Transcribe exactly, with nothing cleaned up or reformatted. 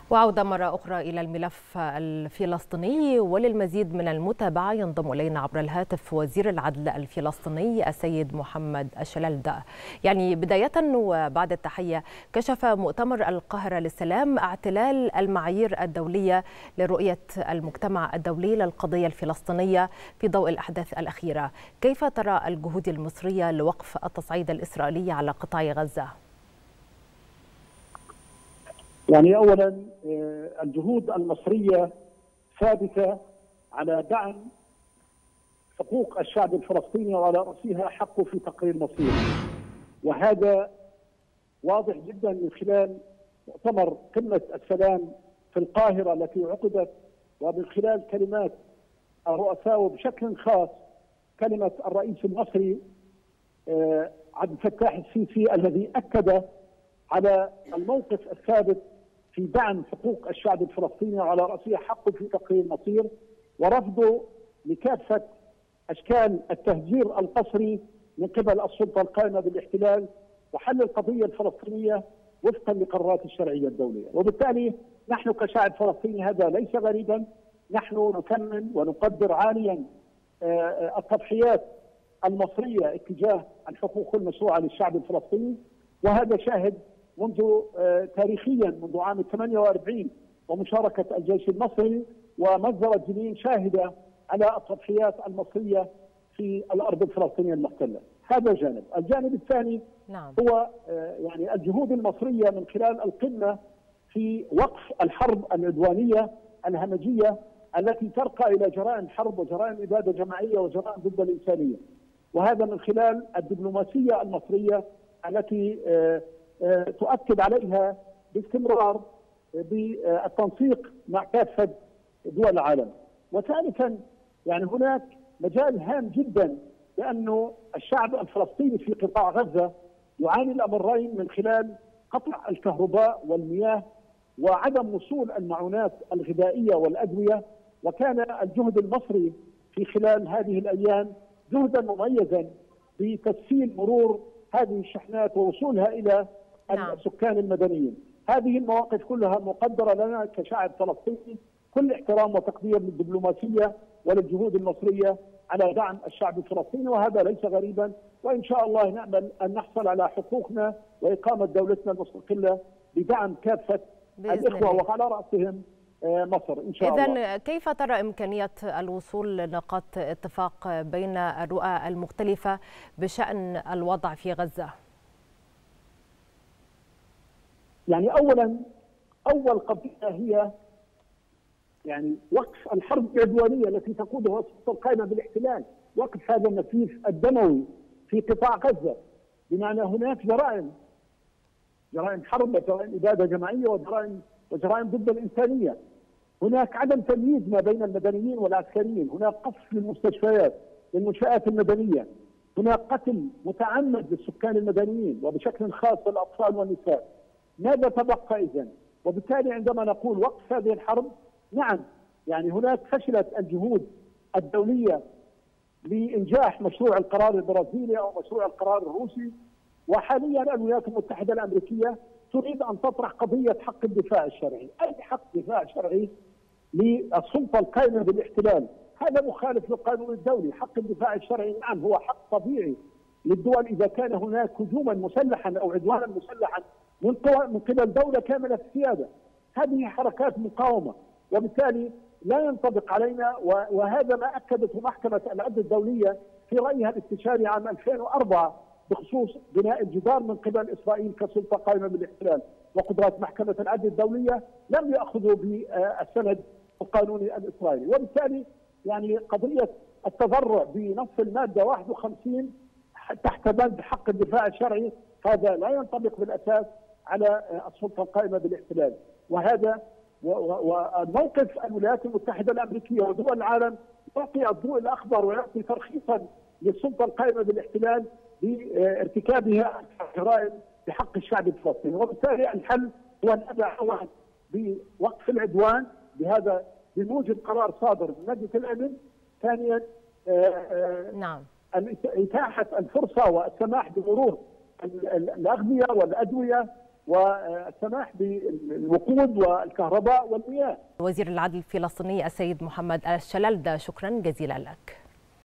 وعودة مرة أخرى إلى الملف الفلسطيني، وللمزيد من المتابعة ينضم إلينا عبر الهاتف وزير العدل الفلسطيني السيد محمد الشلالدة. يعني بداية وبعد التحية، كشف مؤتمر القاهرة للسلام اعتلال المعايير الدولية لرؤية المجتمع الدولي للقضية الفلسطينية في ضوء الأحداث الأخيرة. كيف ترى الجهود المصرية لوقف التصعيد الإسرائيلي على قطاع غزة؟ يعني أولا الجهود المصرية ثابتة على دعم حقوق الشعب الفلسطيني وعلى رأسها حقه في تقرير مصيره، وهذا واضح جدا من خلال مؤتمر قمة السلام في القاهرة التي عقدت، ومن خلال كلمات الرؤساء وبشكل خاص كلمة الرئيس المصري عبد الفتاح السيسي الذي أكد على الموقف الثابت في دعم حقوق الشعب الفلسطيني وعلى رأسها حقه في تقرير مصير، ورفضه لكافة أشكال التهجير القسري من قبل السلطة القائمة بالاحتلال، وحل القضية الفلسطينية وفقا لقرارات الشرعية الدولية. وبالتالي نحن كشعب فلسطيني هذا ليس غريبا، نحن نثمن ونقدر عاليا التضحيات المصرية اتجاه الحقوق المشروعة للشعب الفلسطيني، وهذا شاهد منذ تاريخيا منذ عام ثمانية وأربعين ومشاركة الجيش المصري ومجزرة جنين شاهدة على التضحيات المصرية في الأرض الفلسطينية المحتلة. هذا جانب. الجانب الثاني نعم. هو يعني الجهود المصرية من خلال القمة في وقف الحرب العدوانية الهمجية التي ترقى إلى جرائم حرب وجرائم إبادة جماعية وجرائم ضد الإنسانية، وهذا من خلال الدبلوماسية المصرية التي تؤكد عليها باستمرار بالتنسيق مع كافة دول العالم. وثالثا يعني هناك مجال هام جدا، لأنه الشعب الفلسطيني في قطاع غزة يعاني الأمرين من خلال قطع الكهرباء والمياه وعدم وصول المعونات الغذائية والأدوية، وكان الجهد المصري في خلال هذه الأيام جهدا مميزا بتسهيل مرور هذه الشحنات ووصولها إلى نعم. السكان المدنيين. هذه المواقف كلها مقدرة لنا كشعب فلسطيني، كل احترام وتقدير للدبلوماسية وللجهود المصرية على دعم الشعب الفلسطيني، وهذا ليس غريبا، وإن شاء الله نأمل أن نحصل على حقوقنا وإقامة دولتنا المستقلة بدعم كافة الإخوة وعلى رأسهم مصر إن شاء الله. إذن كيف ترى إمكانية الوصول لنقاط اتفاق بين الرؤى المختلفة بشأن الوضع في غزة؟ يعني أولا أول قضية هي يعني وقف الحرب العدوانية التي تقودها السلطة القائمة بالاحتلال، وقف هذا النزيف الدموي في قطاع غزة، بمعنى هناك جرائم جرائم حرب وجرائم إبادة جماعية وجرائم وجرائم ضد الإنسانية، هناك عدم تمييز ما بين المدنيين والعسكريين، هناك قصف للمستشفيات للمنشآت المدنية، هناك قتل متعمد للسكان المدنيين وبشكل خاص الأطفال والنساء. ماذا تبقى إذن؟ وبالتالي عندما نقول وقف هذه الحرب، نعم يعني هناك فشلت الجهود الدولية لإنجاح مشروع القرار البرازيلي أو مشروع القرار الروسي، وحاليا الولايات المتحدة الأمريكية تريد أن تطرح قضية حق الدفاع الشرعي. أي حق دفاع شرعي للسلطة القائمة بالاحتلال؟ هذا مخالف للقانون الدولي. حق الدفاع الشرعي نعم هو حق طبيعي للدول إذا كان هناك هجوما مسلحا أو عدوانا مسلحا من من قبل دولة كاملة السيادة. هذه حركات مقاومة، وبالتالي لا ينطبق علينا، وهذا ما أكدته محكمة العدل الدولية في رأيها الاستشاري عام ألفين وأربعة بخصوص بناء الجدار من قبل إسرائيل كسلطة قائمة بالاحتلال، وقدرات محكمة العدل الدولية لم يأخذوا بالسند القانوني الإسرائيلي. وبالتالي يعني قضية التذرع بنص المادة واحد وخمسين تحت بند حق الدفاع الشرعي هذا لا ينطبق بالأساس على السلطة القائمة بالاحتلال، وهذا وموقف الولايات المتحدة الأمريكية ودول العالم يعطي الضوء الأخضر ويعطي ترخيصا للسلطة القائمة بالاحتلال بارتكابها جرائم بحق الشعب الفلسطيني. وبالتالي الحل هو أن نبدأ أولا بوقف العدوان بهذا بموجب قرار صادر من مجلس الأمن، ثانيا نعم إتاحة الفرصة والسماح بمرور الأغذية والأدوية والسماح بالوقود والكهرباء والمياه. وزير العدل الفلسطيني السيد محمد الشلالدة، شكرا جزيلا لك.